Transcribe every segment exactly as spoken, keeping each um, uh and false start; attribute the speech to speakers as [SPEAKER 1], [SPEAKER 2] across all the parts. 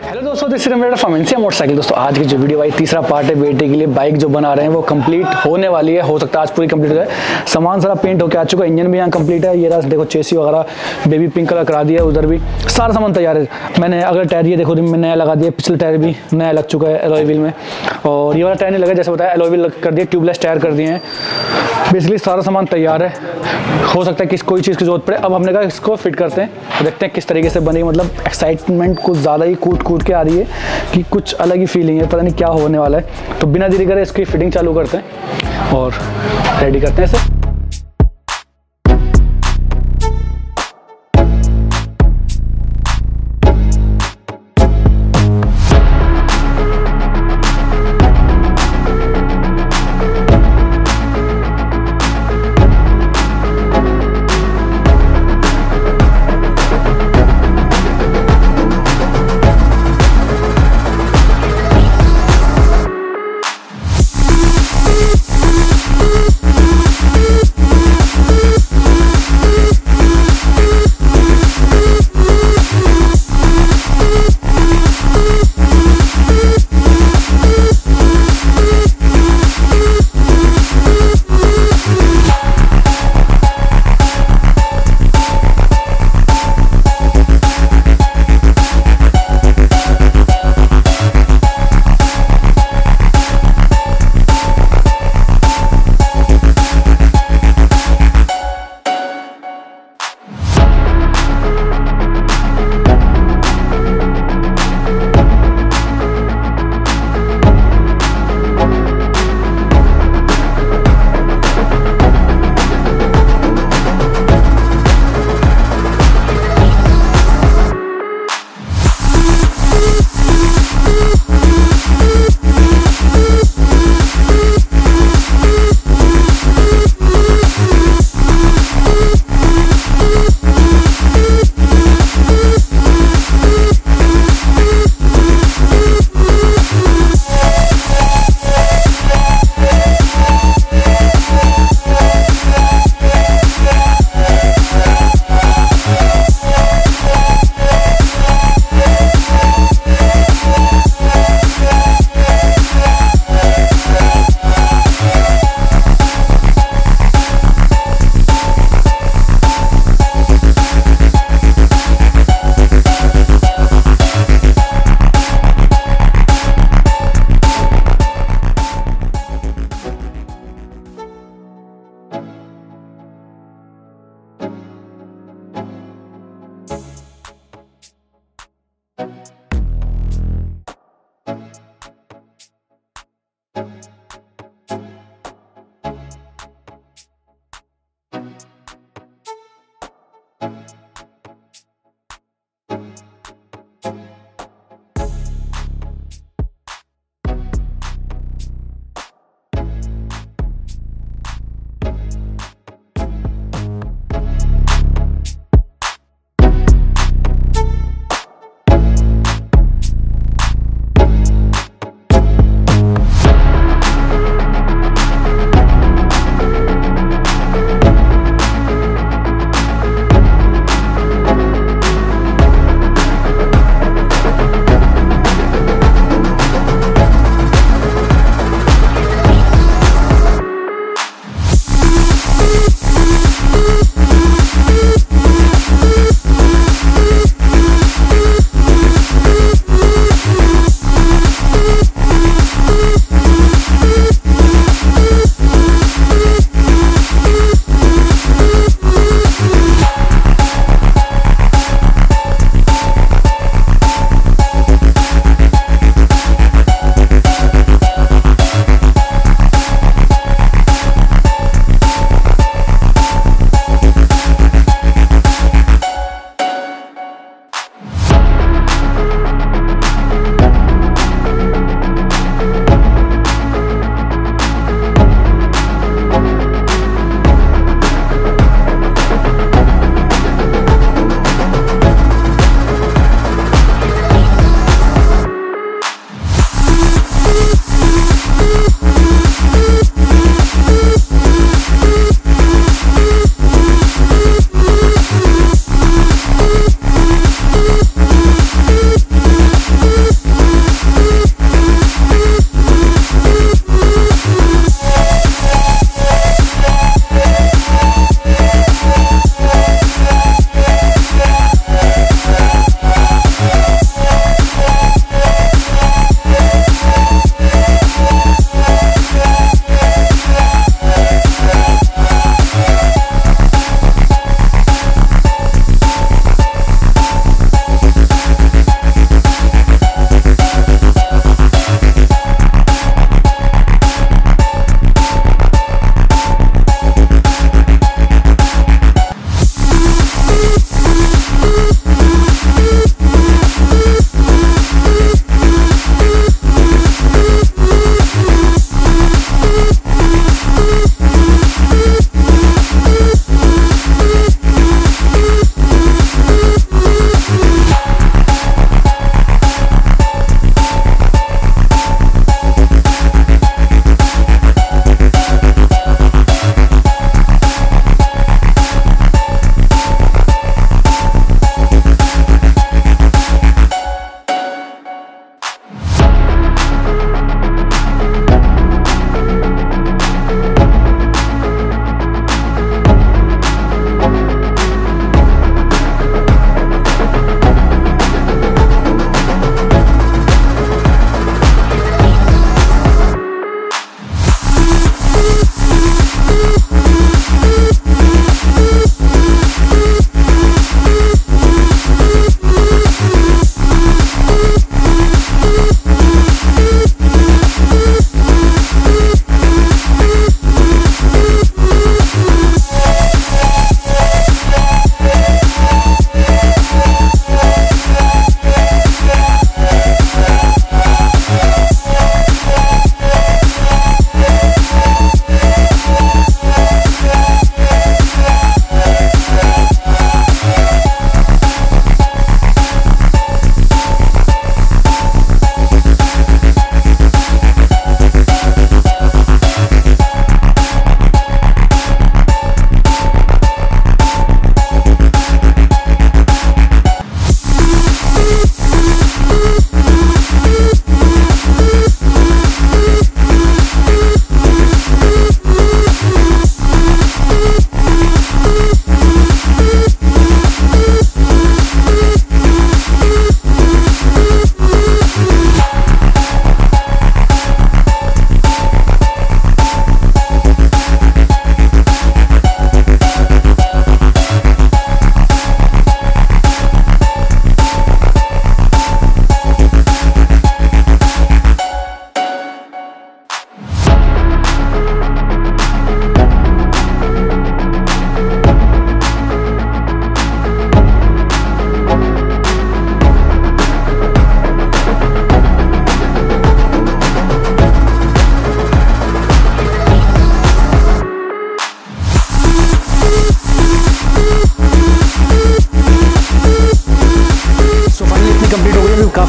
[SPEAKER 1] Hello दोस्तों, this is मेरा फमेंसिया motorcycle. दोस्तों आज की जो वीडियो भाई तीसरा पार्ट है। बेटे के लिए बाइक जो बना रहे हैं वो कंप्लीट होने वाली है। हो सकता है आज पूरी कंप्लीट हो जाए। सामान सारा पेंट होकर आ चुका है, इंजन भी यहाँ कंप्लीट है। ये रहा देखो चेसी वगैरह बेबी पिंक कलर करा दिया है, उधर भी सारा सामान तैयार है। मैंने अगले टायर ये देखो मैं नया लगा दिया, पिछले टायर भी नया लग चुका है एलॉय व्हील में, और ये वाला टायर नहीं लगा जैसे बताया, एलॉय व्हील कर दिया, ट्यूबलेस टायर कर दिए हैं। बेसिकली सारा सामान तैयार है। हो सकता है कि कोई चीज़ की जरूरत पड़े। अब हमने कहा इसको फिट करते हैं, देखते हैं किस तरीके से बनेगी। मतलब एक्साइटमेंट कुछ ज़्यादा ही कूट कूट के आ रही है कि कुछ अलग ही फीलिंग है, पता नहीं क्या होने वाला है। तो बिना देरी करे इसकी फिटिंग चालू करते हैं और रेडी करते हैं इसे।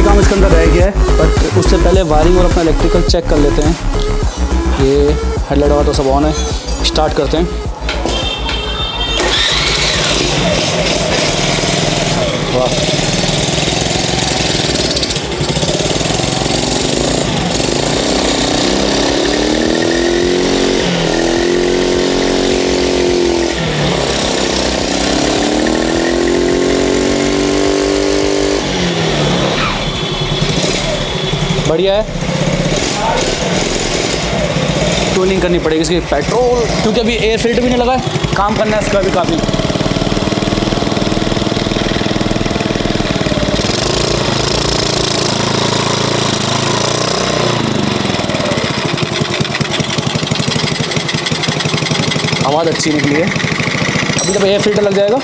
[SPEAKER 1] काफ़ी काम इसके अंदर रह गया है, बट उससे पहले वायरिंग और अपना इलेक्ट्रिकल चेक कर लेते हैं। ये हेडलाइट वाला तो सब ऑन है, स्टार्ट करते हैं। वाह, बढ़िया है। ट्यूनिंग करनी पड़ेगी इसकी पेट्रोल, क्योंकि अभी एयर फिल्टर भी नहीं लगा है, काम करना है इसका भी काफ़ी। आवाज़ अच्छी निकली है। अभी जब एयर फिल्टर लग जाएगा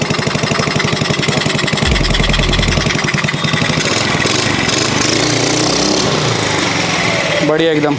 [SPEAKER 1] बढ़िया एकदम।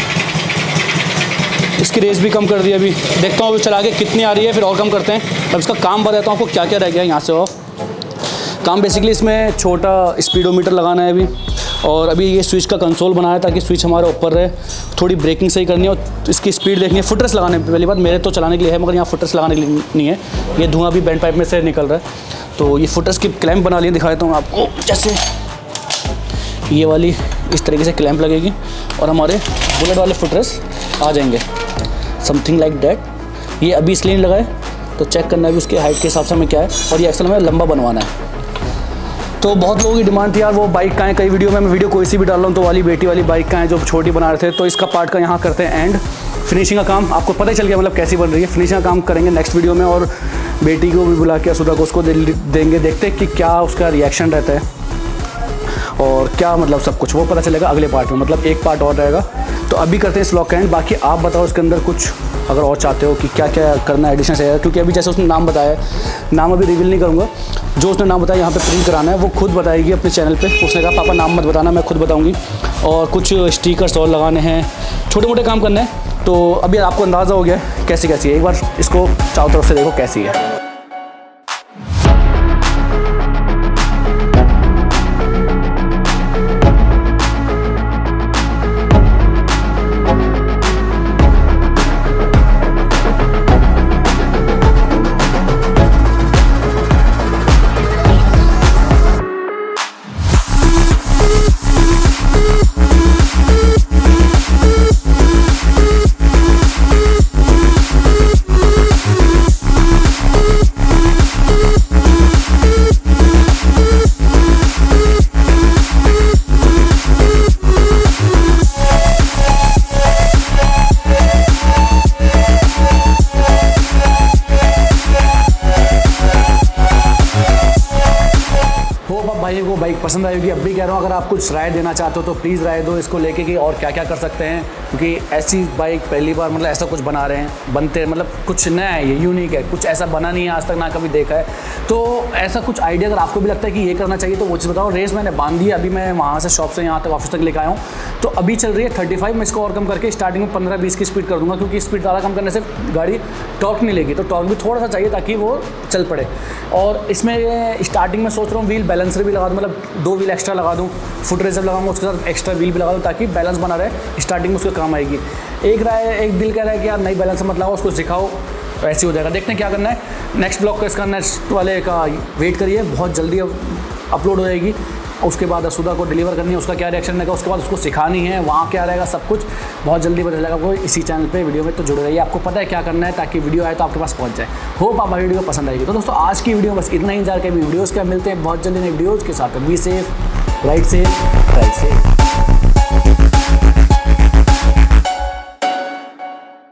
[SPEAKER 1] इसकी रेस भी कम कर दी अभी, देखता हूँ अभी चला के कितनी आ रही है, फिर और कम करते हैं। अब इसका काम बताता हूँ आपको क्या क्या रह गया है यहाँ से। और काम बेसिकली इसमें छोटा स्पीडोमीटर लगाना है अभी, और अभी ये स्विच का कंसोल बनाया है ताकि स्विच हमारे ऊपर रहे। थोड़ी ब्रेकिंग सही करनी है और इसकी स्पीड देखनी है। फुटरेस्ट लगाने, पहली बात मेरे तो चलाने के लिए है, मगर यहाँ फुटरेस्ट लगाने के लिए नहीं है। ये धुआं भी बैंड पाइप में से निकल रहा है, तो ये फुटरेस्ट की क्लैंप बना लिए, दिखा देता हूँ आपको। जैसे ये वाली इस तरीके से क्लैंप लगेगी और हमारे बुलेट वाले फुटरेस्ट आ जाएंगे, समथिंग लाइक डैट। ये अभी इसलिए नहीं लगाए, तो चेक करना है भी उसके हाइट के हिसाब से हमें क्या है, और ये एक्सल में लंबा बनवाना है। तो बहुत लोगों की डिमांड थी यार वो बाइक का है, कई वीडियो में मैं वीडियो कोई सी भी डाल रहा हूँ तो वाली बेटी वाली बाइक का है जो छोटी बना रहे थे। तो इसका पार्ट का यहाँ करते हैं एंड। फिनिशिंग का काम आपको पता ही चल गया मतलब कैसी बन रही है। फिनिशिंग का काम करेंगे नेक्स्ट वीडियो में, और बेटी को भी बुला के असुदा को उसको देंगे, देखते हैं कि क्या उसका रिएक्शन रहता है और क्या मतलब सब कुछ वो पता चलेगा अगले पार्ट में। मतलब एक पार्ट और रहेगा। तो अभी करते हैं इस ब्लॉग का एंड। बाकी आप बताओ इसके अंदर कुछ अगर और चाहते हो कि क्या क्या करना है, एडिशन चाहिए, क्योंकि अभी जैसे उसने नाम बताया है, नाम अभी रिवील नहीं करूँगा, जो उसने नाम बताया यहाँ पे प्रिंट कराना है वो खुद बताएगी अपने चैनल पे। उसने कहा पापा नाम मत बताना, मैं खुद बताऊँगी। और कुछ स्टिकर्स और लगाने हैं, छोटे मोटे काम करने हैं। तो अभी आपको अंदाज़ा हो गया कैसी कैसी है। एक बार इसको चारों तरफ से देखो कैसी है। भाई को बाइक पसंद आई होगी। अब भी कह रहा हूँ अगर आप कुछ राय देना चाहते हो तो प्लीज़ राय दो इसको लेके कि और क्या क्या कर सकते हैं, क्योंकि ऐसी बाइक पहली बार मतलब ऐसा कुछ बना रहे हैं, बनते मतलब कुछ नया है, ये यूनिक है, कुछ ऐसा बना नहीं है आज तक, ना कभी देखा है। तो ऐसा कुछ आइडिया अगर आपको भी लगता है कि ये करना चाहिए तो वो चीज़ बताओ। रेस मैंने बांध दी है, अभी मैं वहाँ से शॉप से यहाँ तक ऑफिस तक लेकर आया हूँ, तो अभी चल रही है थर्टी फाइव। मैं इसको और कम करके स्टार्टिंग में पंद्रह बीस की स्पीड कर दूँगा, क्योंकि स्पीड ज़्यादा कम करने से गाड़ी टॉर्क नहीं लेगी, तो टॉर्क भी थोड़ा सा चाहिए ताकि वो चल पड़े। और इसमें स्टार्टिंग में सोच रहा हूँ व्हील बैलेंसर भी लगा दूँ, मतलब दो व्हील एक्स्ट्रा लगा दूँ, फुट रेजर लगाऊंगा उसके साथ एक्स्ट्रा व्हील भी लगा दूँ ताकि बैलेंस बना रहे, स्टार्टिंग में उसके काम आएगी। एक राय एक दिल कह रहा है कि यार नहीं बैलेंसर मत लगाओ, उसको सिखाओ, ऐसे हो जाएगा। देखते हैं क्या करना है। नेक्स्ट ब्लॉग का इसका नेक्स्ट वाले का वेट करिए, बहुत जल्दी अपलोड हो जाएगी। उसके बाद असुदा को डिलीवर करनी है, उसका क्या रिएक्शन रहेगा, उसके बाद उसको सिखानी है, वहाँ क्या रहेगा, सब कुछ बहुत जल्दी पता चलेगा आपको इसी चैनल पे वीडियो में। तो जुड़े रहिए, आपको पता है क्या करना है ताकि वीडियो आए तो आपके पास पहुँच जाए। होप आप वीडियो पसंद आएगी। तो दोस्तों आज की वीडियो बस इतना ही, इंतजार के वीडियोज़ का मिलते हैं बहुत जल्दी नई वीडियोज़ के साथ। Be safe, right safe, right safe.